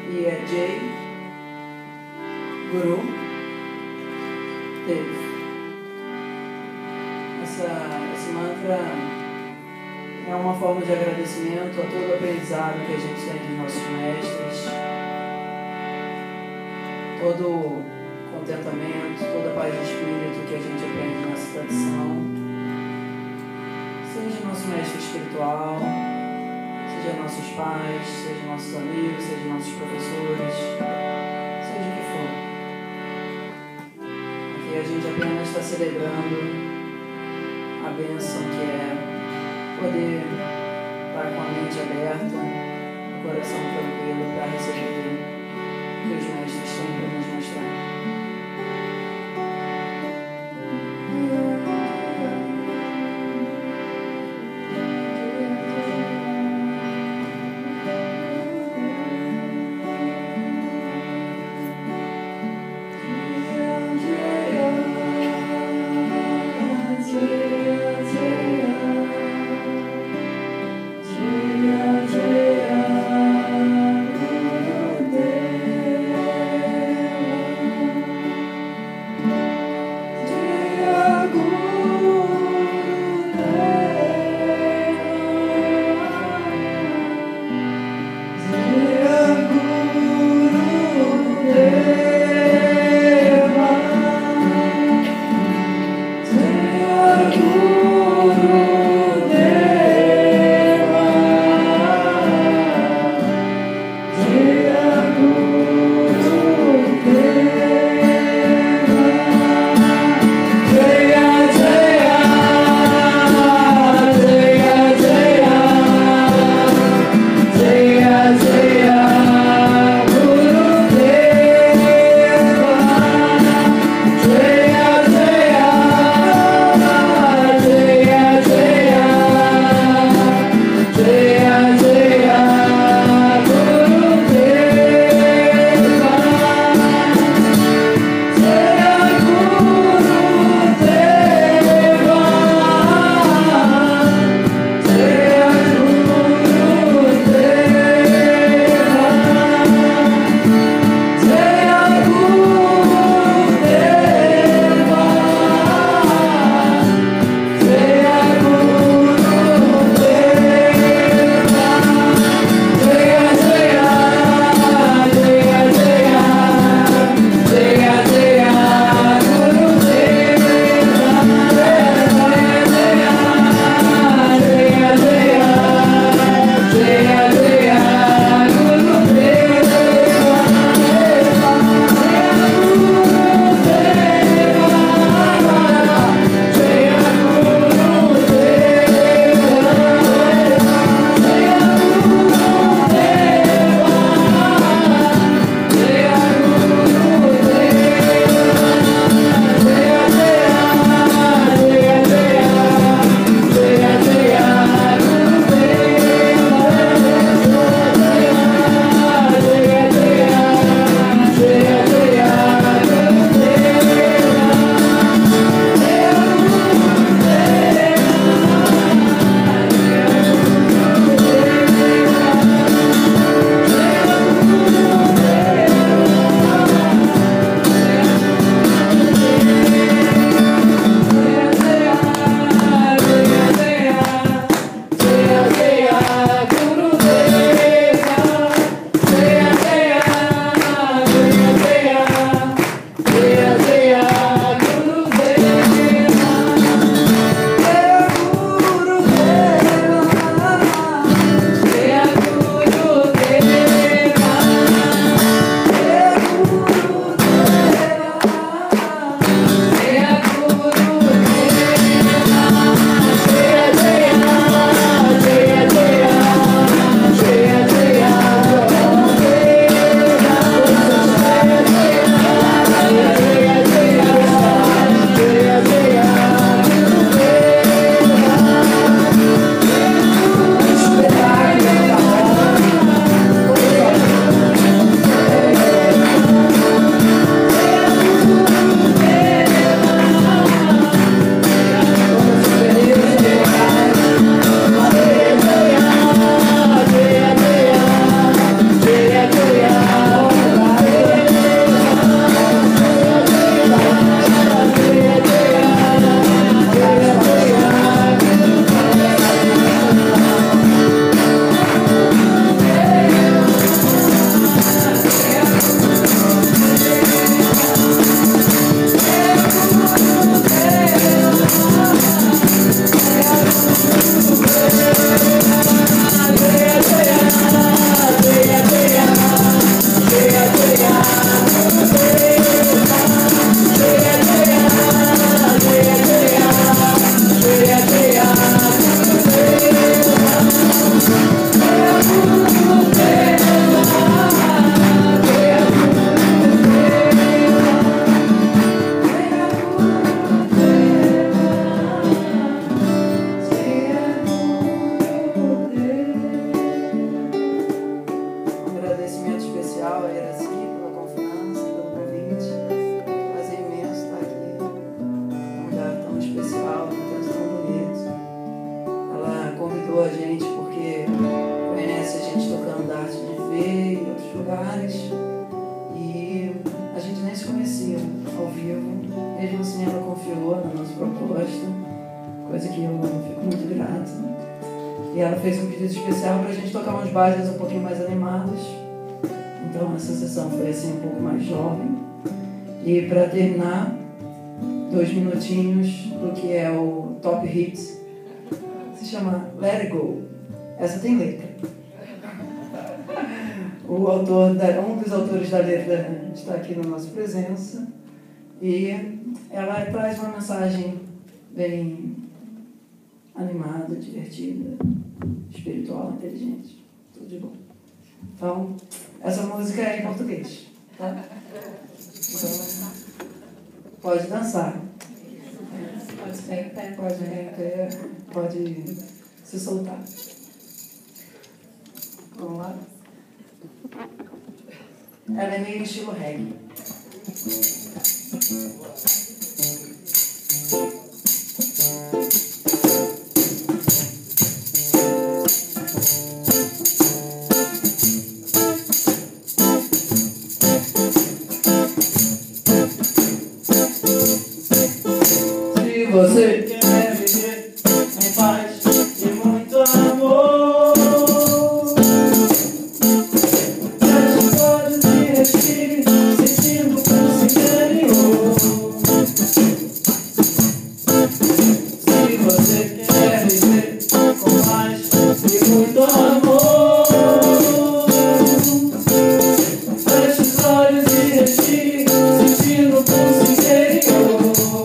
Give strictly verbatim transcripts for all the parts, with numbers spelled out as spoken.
e é Jai Guru Dev. Essa, esse mantra é uma forma de agradecimento a todo o aprendizado que a gente tem dos nossos mestres, todo o contentamento, toda a paz de espírito que a gente aprende nessa tradição, seja nosso mestre espiritual, seja nossos pais, seja nossos amigos, seja nossos professores, seja o que for. Aqui a gente apenas está celebrando a bênção que é poder estar com a mente aberta, o coração tranquilo para receber o que os mestres têm para nos mostrar. Jaya Jaya Guru Dev lugares e a gente nem se conhecia ao vivo. Mesmo assim, ela confiou na nossa proposta, coisa que eu fico muito grata. E ela fez um pedido especial para a gente tocar umas bases um pouquinho mais animadas. Então, essa sessão foi assim um pouco mais jovem. E para terminar, dois minutinhos do que é o Top Hits. Se chama Let It Go. Essa tem letra. O autor da, um dos autores da letra está aqui na nossa presença. E ela traz uma mensagem bem animada, divertida, espiritual, inteligente. Tudo de bom. Então, essa música é em português. Tá? Então, pode dançar. Pode ficar em pé, pode ficar em pé, pode se soltar. Vamos lá? Ela é meio estilo reggae. Se você quer viver em paz e muito amor, feche os olhos e respire, sentindo o pulso interior. Se você quer viver com paz e muito amor, feche os olhos e respire, sentindo o pulso interior.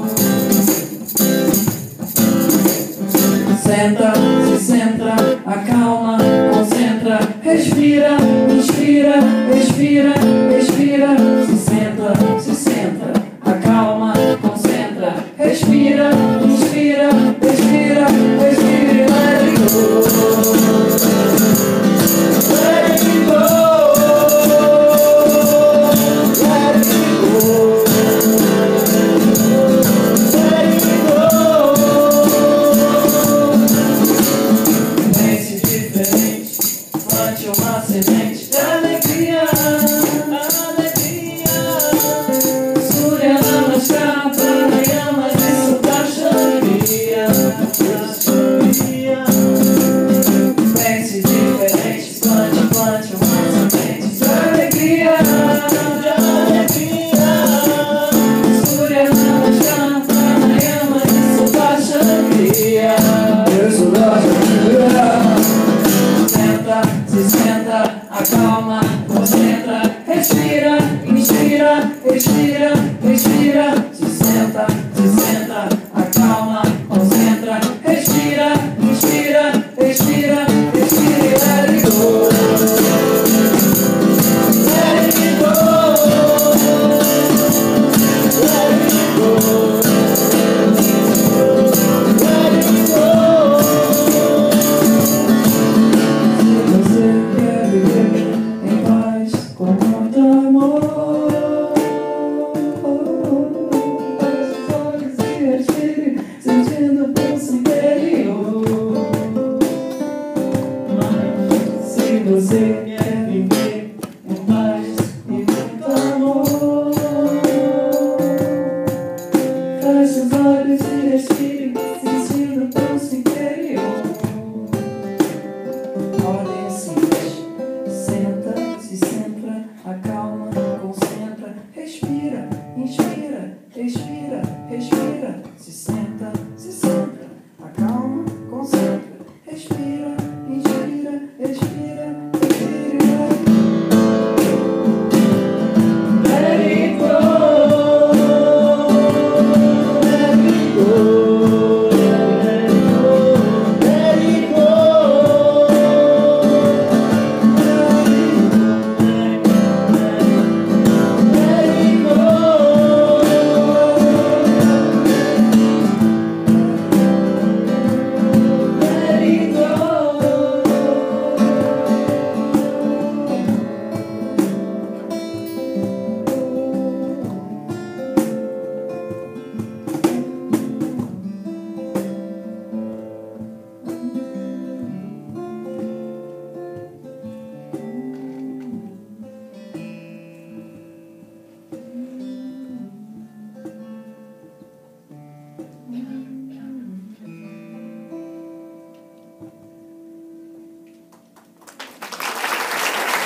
Senta, se centra, acalma, concentra, respira, inspira, expira, expira. Se senta, se centra, acalma, concentra, respira, inspira, expira, expira. Let it go, let it go, let it go. Uma semente de alegria, alegria. Surya Namaskar, Pranayama, isso dá alegria, alegria. Pense diferente, plante, plante uma semente de alegria, de alegria. Surya Namaskar, Pranayama, isso dá alegria, isso dá alegria. Se senta, acalma, concentra, respira, inspira, expira, expira. Se senta, se senta, acalma, concentra, respira, inspira, expira, expira. Let it go, let it go, let it go, let it go. Em paz, com muito amor, feche os olhos e respire, sentindo o pulso interior.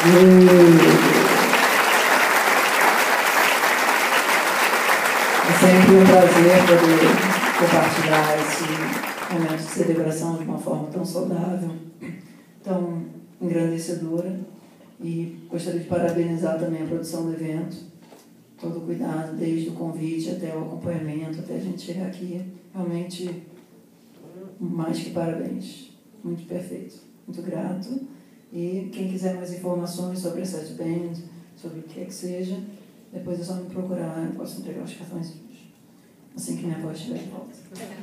É sempre um prazer poder compartilhar esse momento de celebração de uma forma tão saudável, tão engrandecedora. E gostaria de parabenizar também a produção do evento, todo o cuidado, desde o convite até o acompanhamento, até a gente chegar aqui. Realmente, mais que parabéns. Muito perfeito. Muito grato. E quem quiser mais informações sobre a Sete Band, sobre o que quer que seja, depois é só me procurar, eu posso entregar os cartões assim que minha voz estiver de volta.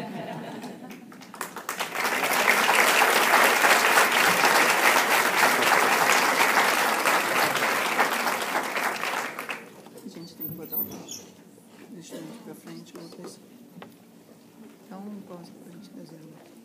A gente tem que botar o instrumento para frente, outras. Então, pausa para a gente desenhar.